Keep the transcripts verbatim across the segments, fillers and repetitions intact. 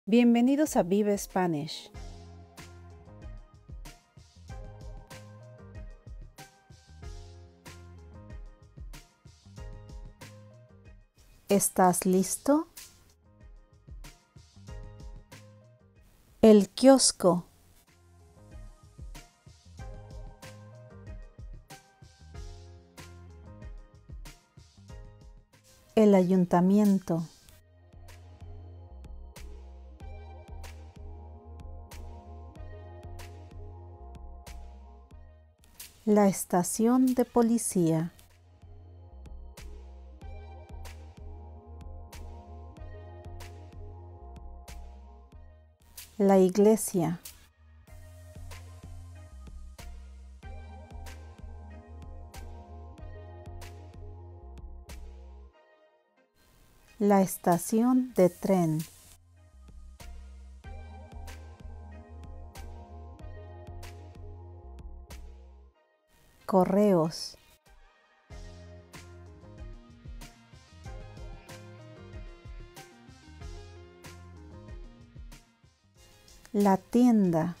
Bienvenidos a Vive Spanish. ¿Estás listo? El kiosco. El ayuntamiento. La estación de policía. La iglesia. La estación de tren. Correos. La tienda.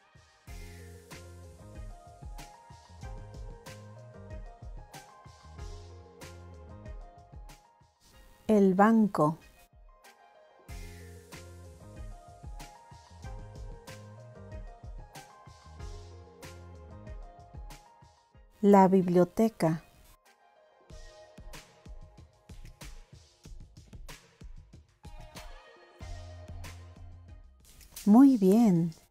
El banco. La biblioteca. Muy bien.